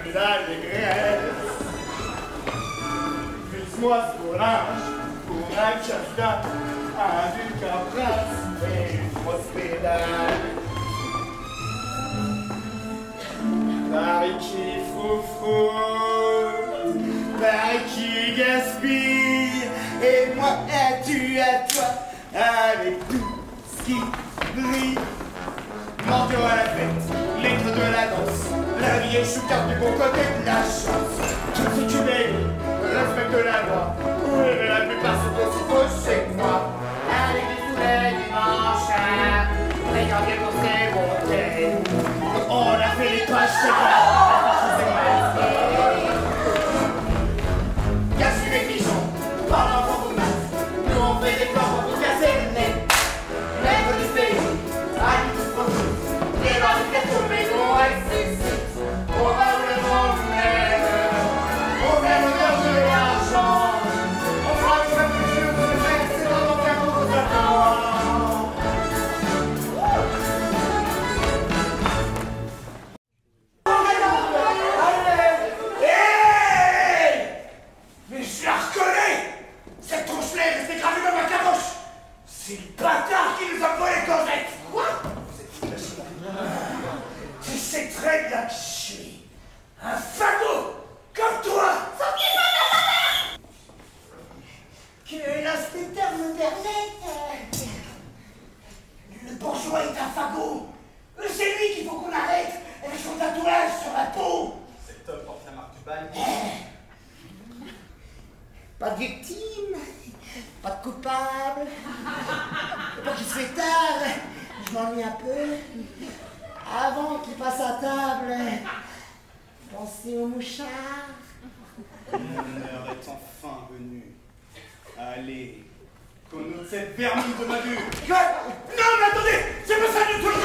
plus d'allégresse. Vise-moi ce linge pour un chasta, un duc, un prince et une grosse pédale. Paris qui froufrou, Paris qui gaspille, et moi tu à toi, avec tout ce qui brille. Menteur à la fête, lettre de la danse, la vie est choucarte du bon côté de la chance. Tout ce que tu m'aimes, respecte la loi, oui, mais la plupart sont aussi fausses chez moi. Avec des foulées dimanche, regardez pour ses bontés. On a fait les toits, je sais pas, casse les pigeons, pendant qu'on vous masse, nous on fait des corps pour vous casser le nez. Maître du pays, à nous pour nous, des barres de gâteaux, mais nous on ressuscite. On va où le monde mène, on fait l'honneur de l'argent, on fera du peuple du jeu, vous le faites, c'est dans mon cœur pour vous attendre. C'est le bâtard qui nous a volé Cosette. Quoi? Tu sais très bien qui je suis. Un fagot comme toi. Son pied pas que l'inspecteur me permette. Le bourgeois est un fagot. C'est lui qu'il faut qu'on arrête avec son tatouage sur la peau. Cet homme porte la marque du bagne. Pas de victime, pas de coupable. Pas qu'il se fait tard, je m'ennuie un peu. Avant qu'il passe à table, pensez au mouchard. Mon heure est enfin venue. Allez, qu'on ôte cette vermine de ma vue. Non mais attendez, c'est pas ça du tout.